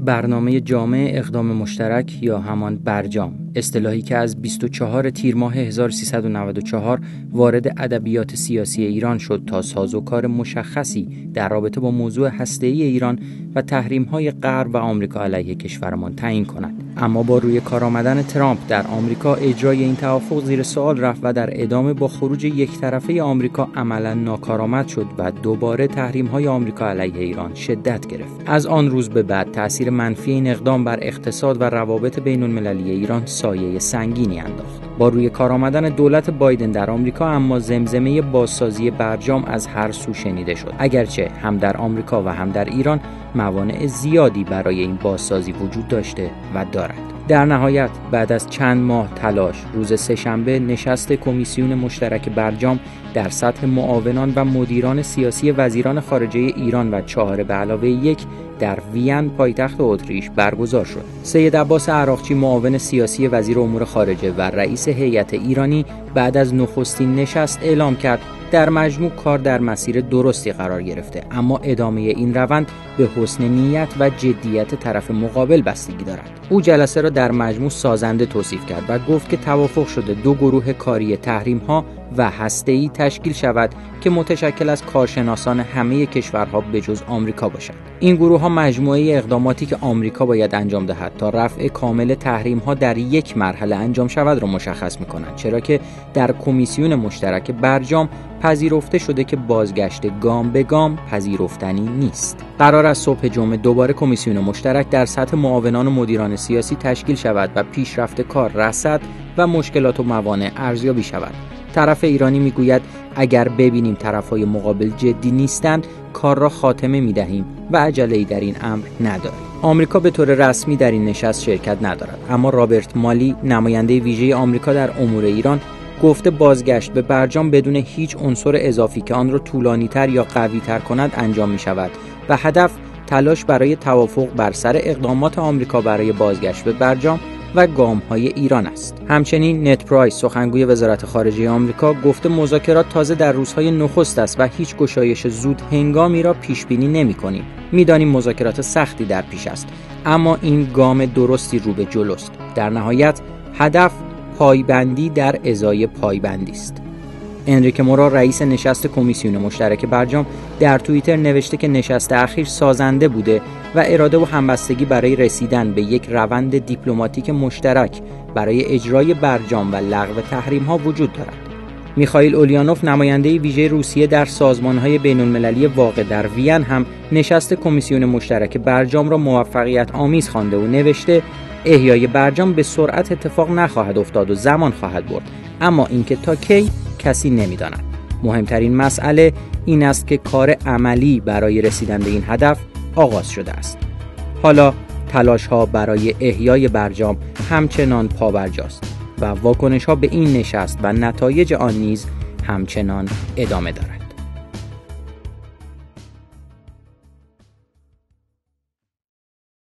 برنامه جامع اقدام مشترک یا همان برجام، اصطلاحی که از 24 تیر ماه 1394 وارد ادبیات سیاسی ایران شد تا سازوکار مشخصی در رابطه با موضوع هسته‌ای ایران و تحریم‌های غرب و آمریکا علیه کشورمان تعیین کند. اما با روی کار آمدن ترامپ در آمریکا اجرای این توافق زیر سوال رفت و در ادامه با خروج یک طرفه آمریکا عملاً ناکارآمد شد و دوباره تحریم‌های آمریکا علیه ایران شدت گرفت. از آن روز به بعد تأثیر منفی این اقدام بر اقتصاد و روابط بین‌المللی ایران سایه سنگینی انداخت. با روی کار آمدن دولت بایدن در آمریکا اما زمزمه بازسازی برجام از هر سو شنیده شد، اگرچه هم در آمریکا و هم در ایران موانع زیادی برای این بازسازی وجود داشته و دارد. در نهایت بعد از چند ماه تلاش روز سه‌شنبه نشست کمیسیون مشترک برجام در سطح معاونان و مدیران سیاسی وزیران خارجه ایران و 4+1 در وین پایتخت اتریش برگزار شد. سید عباس عراقچی معاون سیاسی وزیر امور خارجه و رئیس هیئت ایرانی بعد از نخستین نشست اعلام کرد در مجموع کار در مسیر درستی قرار گرفته، اما ادامه این روند به حسن نیت و جدیت طرف مقابل بستگی دارد. او جلسه را در مجموع سازنده توصیف کرد و گفت که توافق شده دو گروه کاری تحریم‌ها و هسته‌ای تشکیل شود که متشکل از کارشناسان همه کشورها بجز آمریکا باشند. این گروه‌ها مجموعه اقداماتی که آمریکا باید انجام دهد تا رفع کامل تحریم‌ها در یک مرحله انجام شود را مشخص می‌کنند، چرا که در کمیسیون مشترک برجام پذیرفته شده که بازگشت گام به گام پذیرفتنی نیست. قرار است صبح جمعه دوباره کمیسیون مشترک در سطح معاونان و مدیران سیاسی تشکیل شود و پیشرفت کار رصد و مشکلات و موانع ارزیابی شود. طرف ایرانی میگوید اگر ببینیم طرفهای مقابل جدی نیستند کار را خاتمه میدهیم و عجله‌ای در این امر نداریم. آمریکا به طور رسمی در این نشست شرکت ندارد، اما رابرت مالی نماینده ویژه آمریکا در امور ایران گفته بازگشت به برجام بدون هیچ عنصر اضافی که آن را طولانی‌تر یا قوی‌تر کند انجام می‌شود و هدف تلاش برای توافق بر سر اقدامات آمریکا برای بازگشت به برجام و گام‌های ایران است. همچنین نت پرایس سخنگوی وزارت خارجه آمریکا گفته مذاکرات تازه در روزهای نخست است و هیچ گشایش زود هنگامی را پیش بینی نمی‌کنیم. می‌دانیم مذاکرات سختی در پیش است، اما این گام درستی رو به جلوست. در نهایت هدف پایبندی در ازای پایبندی است. انریک مورا رئیس نشست کمیسیون مشترک برجام در توییتر نوشته که نشست اخیر سازنده بوده و اراده و همبستگی برای رسیدن به یک روند دیپلماتیک مشترک برای اجرای برجام و لغو تحریم‌ها وجود دارد. میخائیل اولیانوف نماینده ویژه روسیه در سازمان‌های بین‌المللی واقع در وین هم نشست کمیسیون مشترک برجام را موفقیت آمیز خوانده و نوشته احیای برجام به سرعت اتفاق نخواهد افتاد و زمان خواهد برد، اما اینکه تا کی کسی نمی‌داند. مهمترین مسئله این است که کار عملی برای رسیدن به این هدف آغاز شده است. حالا تلاش‌ها برای احیای برجام همچنان پابرجاست و واکنش‌ها به این نشست و نتایج آن نیز همچنان ادامه دارد.